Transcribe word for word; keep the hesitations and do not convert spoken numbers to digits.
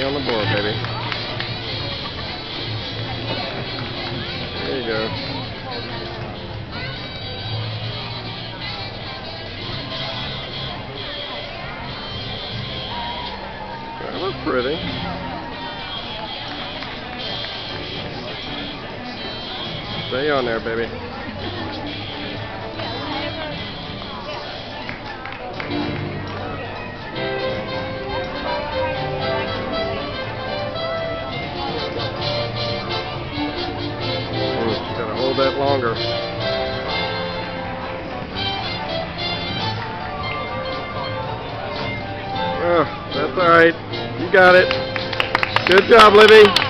on the board, baby. There you go. That was pretty. Stay on there, baby. Gotta hold that longer. Oh, that's alright. You got it. Good job, Libby.